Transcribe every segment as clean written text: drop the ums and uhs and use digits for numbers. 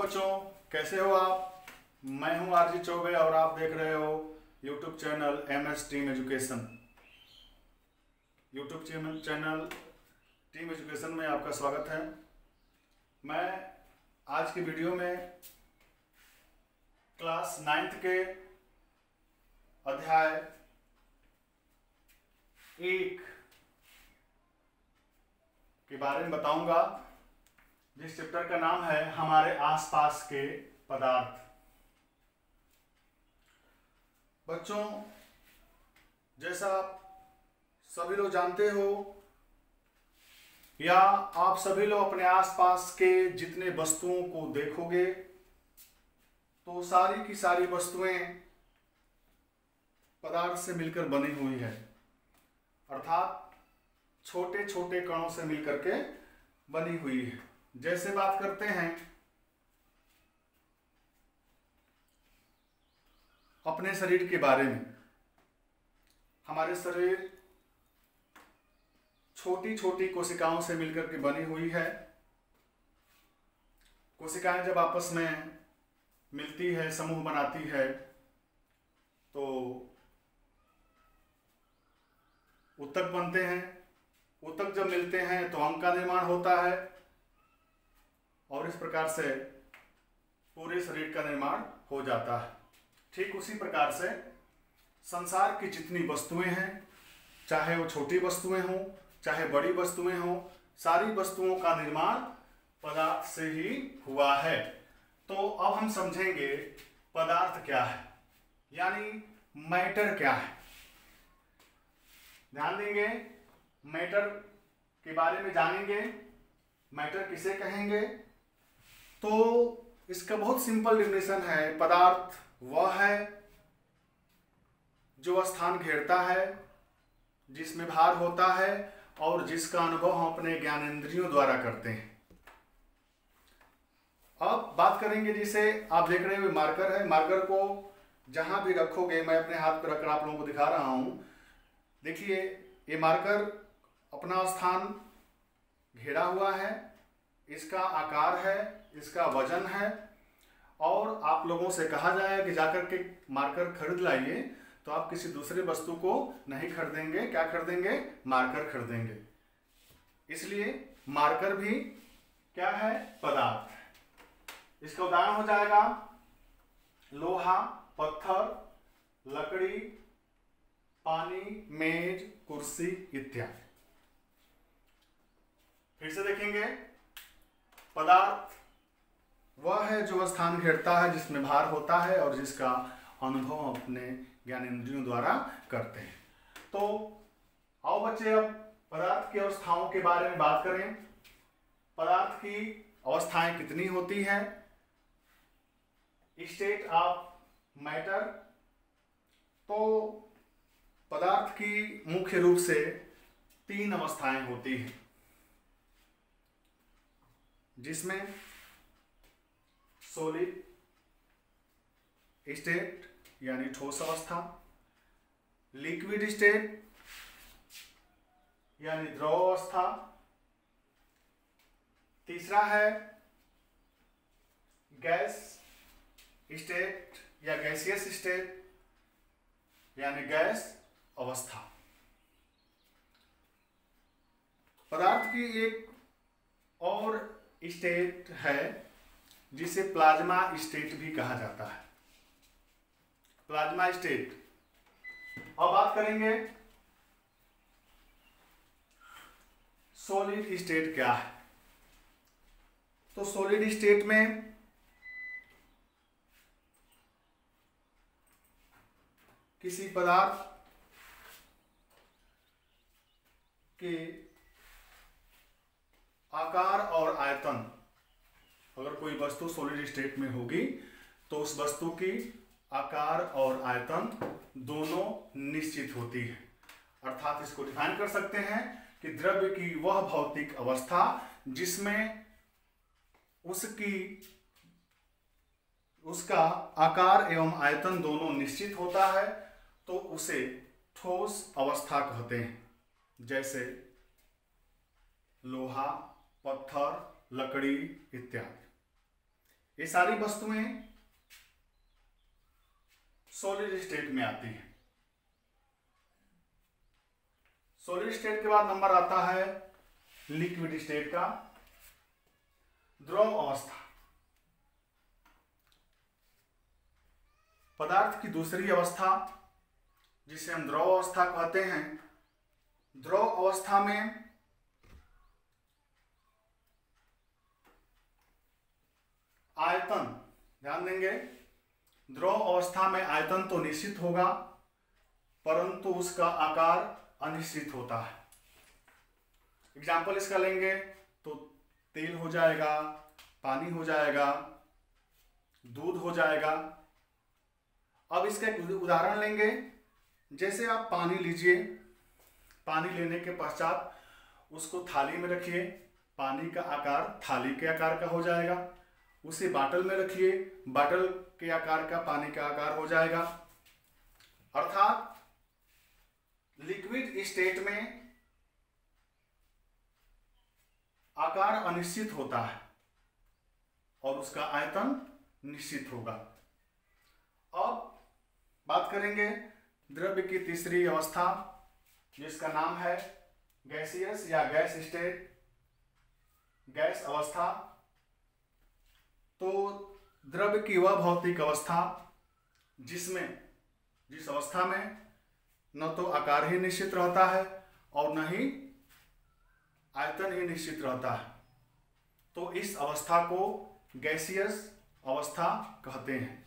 बच्चों, कैसे हो आप। मैं हूं आरजी चौबे और आप देख रहे हो YouTube channel MS team education. YouTube channel team education में आपका स्वागत है। मैं आज की वीडियो में क्लास 9th के अध्याय 1 के बारे में बताऊंगा, जिस चैप्टर का नाम है हमारे आसपास के पदार्थ। बच्चों, जैसा आप सभी लोग जानते हो या आप सभी लोग अपने आसपास के जितने वस्तुओं को देखोगे तो सारी की सारी वस्तुएं पदार्थ से मिलकर बनी हुई है, अर्थात छोटे छोटे कणों से मिलकर के बनी हुई है। जैसे बात करते हैं अपने शरीर के बारे में, हमारे शरीर छोटी छोटी कोशिकाओं से मिलकर के बनी हुई है। कोशिकाएं जब आपस में मिलती है, समूह बनाती है, तो ऊतक बनते हैं। ऊतक जब मिलते हैं तो अंग का निर्माण होता है और इस प्रकार से पूरे शरीर का निर्माण हो जाता है। ठीक उसी प्रकार से संसार की जितनी वस्तुएं हैं, चाहे वो छोटी वस्तुएं हों चाहे बड़ी वस्तुएं हों, सारी वस्तुओं का निर्माण पदार्थ से ही हुआ है। तो अब हम समझेंगे पदार्थ क्या है, यानी मैटर क्या है। ध्यान देंगे, मैटर के बारे में जानेंगे। मैटर किसे कहेंगे? तो इसका बहुत सिंपल डेफिनेशन है, पदार्थ वह है जो स्थान घेरता है, जिसमें भार होता है और जिसका अनुभव हम अपने ज्ञानेंद्रियों द्वारा करते हैं। अब बात करेंगे, जिसे आप देख रहे हुए मार्कर है। मार्कर को जहां भी रखोगे, मैं अपने हाथ पर रखकर आप लोगों को दिखा रहा हूं। देखिए, ये मार्कर अपना स्थान घेरा हुआ है, इसका आकार है, इसका वजन है, और आप लोगों से कहा जाए कि जाकर के मार्कर खरीद लाइए, तो आप किसी दूसरे वस्तु को नहीं खरीदेंगे। क्या खरीदेंगे? मार्कर खरीदेंगे। इसलिए मार्कर भी क्या है? पदार्थ है। इसका उदाहरण हो जाएगा लोहा, पत्थर, लकड़ी, पानी, मेज, कुर्सी इत्यादि। फिर से देखेंगे, पदार्थ वह है जो स्थान घेरता है, जिसमें भार होता है और जिसका अनुभव अपने ज्ञानेंद्रियों द्वारा करते हैं। तो आओ बच्चे, अब पदार्थ की अवस्थाओं के बारे में बात करें। पदार्थ की अवस्थाएं कितनी होती हैं? State of matter. तो पदार्थ की मुख्य रूप से 3 अवस्थाएं होती हैं, जिसमें सॉलिड स्टेट यानी ठोस अवस्था, लिक्विड स्टेट यानी द्रव अवस्था, तीसरा है गैस स्टेट या गैसियस स्टेट यानी गैस अवस्था। पदार्थ की एक और स्टेट है जिसे प्लाज्मा स्टेट भी कहा जाता है। Plasma state. अब बात करेंगे सॉलिड स्टेट क्या है। तो सॉलिड स्टेट में किसी पदार्थ के आकार और आयतन, अगर कोई वस्तु सॉलिड स्टेट में होगी तो उस वस्तु की आकार और आयतन दोनों निश्चित होती है। अर्थात इसको डिफाइन कर सकते हैं कि द्रव्य की वह भौतिक अवस्था जिसमें उसका आकार एवं आयतन दोनों निश्चित होता है, तो उसे ठोस अवस्था कहते हैं। जैसे लोहा, पत्थर, लकड़ी इत्यादि। ये सारी वस्तुएं सॉलिड स्टेट में आती हैं। सॉलिड स्टेट के बाद नंबर आता है लिक्विड स्टेट का, द्रव अवस्था। पदार्थ की दूसरी अवस्था जिसे हम द्रव अवस्था कहते हैं। द्रव अवस्था में आयतन, ध्यान देंगे, द्रव अवस्था में आयतन तो निश्चित होगा परंतु उसका आकार अनिश्चित होता है। एग्जाम्पल इसका लेंगे तो तेल हो जाएगा, पानी हो जाएगा, दूध हो जाएगा। अब इसका एक उदाहरण लेंगे। जैसे आप पानी लीजिए, पानी लेने के पश्चात उसको थाली में रखिए, पानी का आकार थाली के आकार का हो जाएगा। उसे बाटल में रखिए, बाटल के आकार का पानी का आकार हो जाएगा। अर्थात लिक्विड स्टेट में आकार अनिश्चित होता है और उसका आयतन निश्चित होगा। अब बात करेंगे द्रव्य की तीसरी अवस्था जिसका नाम है गैसियस या गैस स्टेट, गैस अवस्था। तो द्रव्य की वह भौतिक अवस्था जिस अवस्था में न तो आकार ही निश्चित रहता है और न ही आयतन ही निश्चित रहता है। तो इस अवस्था को गैसियस अवस्था कहते हैं।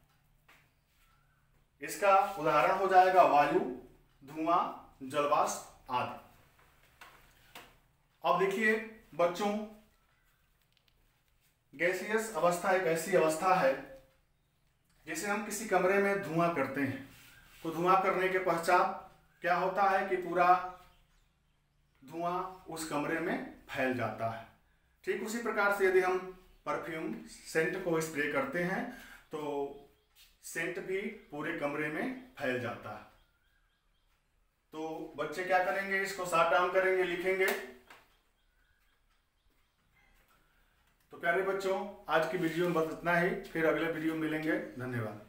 इसका उदाहरण हो जाएगा वायु, धुआं, जलवाष्प आदि। अब देखिए बच्चों, गैसियस अवस्था एक ऐसी अवस्था है जैसे हम किसी कमरे में धुआं करते हैं तो धुआं करने के पश्चात क्या होता है कि पूरा धुआं उस कमरे में फैल जाता है। ठीक उसी प्रकार से यदि हम परफ्यूम सेंट को स्प्रे करते हैं तो सेंट भी पूरे कमरे में फैल जाता है। तो बच्चे क्या करेंगे, इसको शॉर्ट डाउन करेंगे, लिखेंगे। तो प्यारे बच्चों, आज की वीडियो में बस इतना ही, फिर अगले वीडियो में मिलेंगे। धन्यवाद।